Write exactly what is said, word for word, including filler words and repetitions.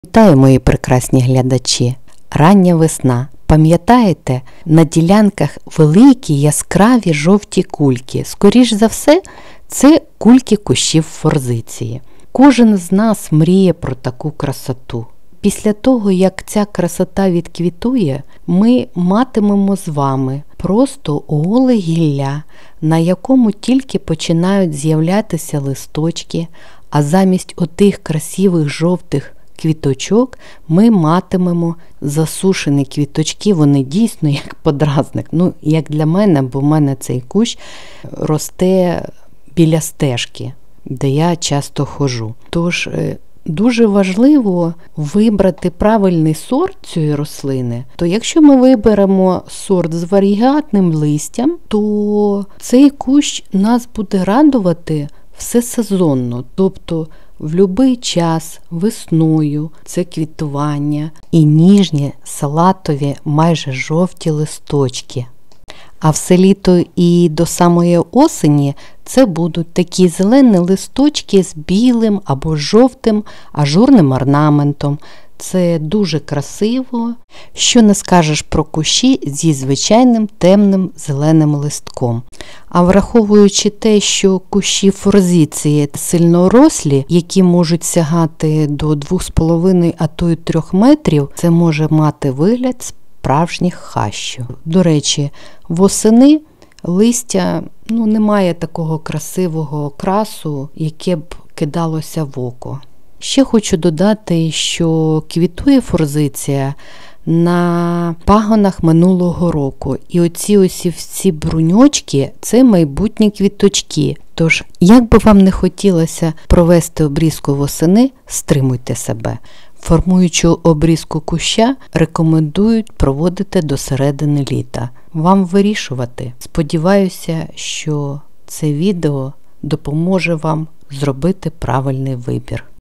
Вітаю, мої прекрасні глядачі! Рання весна. Пам'ятаєте, на ділянках великі яскраві жовті кульки. Скоріш за все, це кульки кущів форзиції. Кожен з нас мріє про таку красоту. Після того, як ця красота відквітує, ми матимемо з вами просто голе гілля, на якому тільки починають з'являтися листочки, а замість отих красивих жовтих квіточок ми матимемо засушені квіточки, вони дійсно як подразник. Ну, як для мене, бо в мене цей кущ росте біля стежки, де я часто ходжу. Тож дуже важливо вибрати правильний сорт цієї рослини. То якщо ми виберемо сорт з варігатним листям, то цей кущ нас буде радувати всесезонно, тобто в будь-який час, весною, це квітування і ніжні, салатові, майже жовті листочки. А все літо і до самої осені це будуть такі зелені листочки з білим або жовтим ажурним орнаментом. Це дуже красиво. Що не скажеш про кущі зі звичайним темним зеленим листком. А враховуючи те, що кущі форзиції сильнорослі, які можуть сягати до двох з половиною, а то й трьох метрів, це може мати вигляд справжніх хащів. До речі, восени листя ну, не має такого красивого окрасу, яке б кидалося в око. Ще хочу додати, що квітує форзиція на пагонах минулого року. І оці ось всі бруньочки – це майбутні квіточки. Тож, як би вам не хотілося провести обрізку восени, стримуйте себе. Формуючу обрізку куща рекомендують проводити до середини літа. Вам вирішувати. Сподіваюся, що це відео допоможе вам зробити правильний вибір.